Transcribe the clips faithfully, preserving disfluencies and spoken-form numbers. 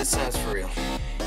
this sounds for real.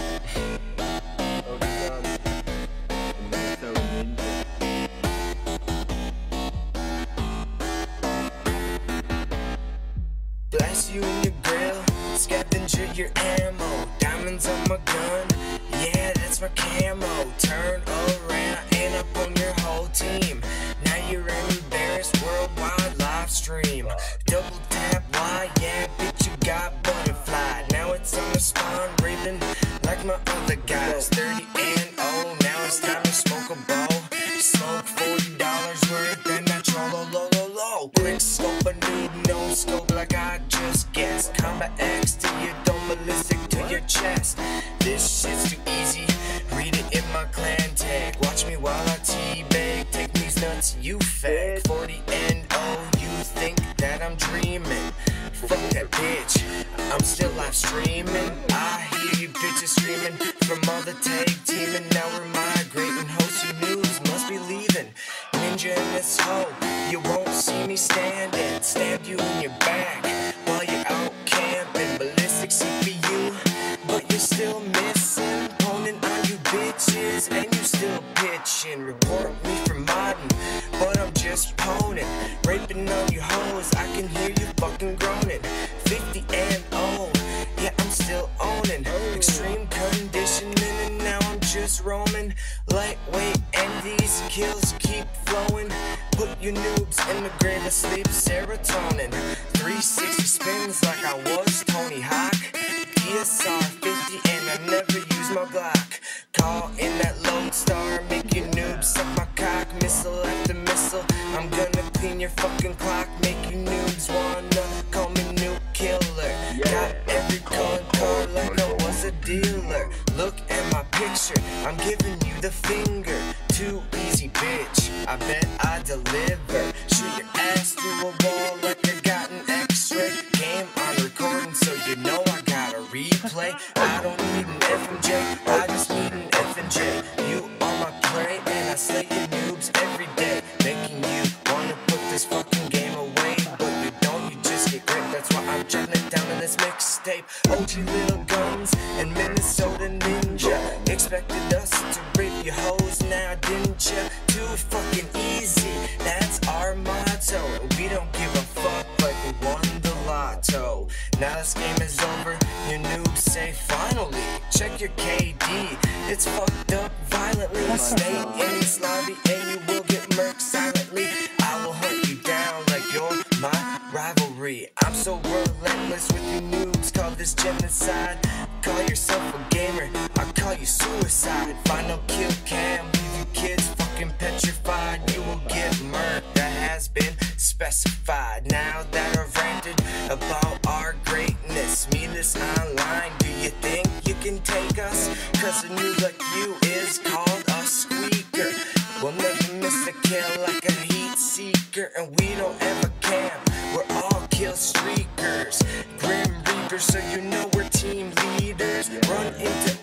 Blast you in your grill, scavenger your ammo, diamonds on my gun, yeah, that's my camo. Turn around and up on your whole team. Now you're embarrassed, worldwide live stream. Double tap, why, yeah, bitch, you got butterfly. Now it's on the spawn, breathing like my other guys. Thirty and oh, now it's time to smoke a bowl. Smoke forty dollars worth, then I troll low, low, low, low. Quick scope, a noob, no scope like I just guessed. Combat X to your dome, ballistic to your chest. This shit's too easy, read it in my clan tag. Watch me while I teabag, take these nuts, you fag. Forty and oh, you think that I'm dreaming? Fuck that bitch, I'm still live streaming. I hear you bitches screaming from all the tag teaming. Now we're migrating, host you news must be leaving. Ninja in this hole, you won't see me standing. Stab you in your back while you're out camping. Ballistic C P U, but you're still missing. Opponent on you bitches, and you still pitching. Report me for modding, but I'm just poning. Raping on you hoes, I can hear you fucking groaning. Fifty and oh, yeah, I'm still owning. Extreme conditioning, and now I'm just roaming. Lightweight, and these kills keep flowing. Put your noobs in the grave of sleep, serotonin. three sixty spins like I was Tony Hawk. P S R fifty, and I never use my Glock. Call in that Lone Star, make your noobs suck my cock. Missile after missile, I'm gonna clean your fucking clock. Make you noobs wanna call me Nuke Killer. Got every calling card like I was a dealer. Look at my picture, I'm giving you the finger. Too easy, bitch, I bet I deliver. Shoot your ass through a wall like I got an X-ray. Game on recording, so you know I gotta replay. I don't need an F M J, I just need an F and J. You are my prey, and I slay your noobs every day. Making you wanna put this fucking game away, but you don't, you just get gripped. That's why I'm jotting it down in this mixtape. O G Little Guns and Minnesota Ninja expected us to rape your hoes now, didn't ya? Too fucking easy, that's our motto. We don't give a fuck like we won the lotto. Now this game is over, your noobs say finally. Check your K D, it's fucked up violently. Stay in this lobby and you will get murked silently. I will hunt you down like you're my rivalry. I'm so relentless with you noobs, call this genocide. Call yourself a gamer, I call you suicide. Final kill cam, leave you kids fucking petrified. You will get murked, that has been specified. Now that I've ranted about our greatness, me this online, do you think you can take us? Cause a noob like you is called a squeaker. We'll never miss a kill like a heat seeker. And we don't ever camp, we're all kill streakers. Grim Reapers, so you know we're team leaders. Run into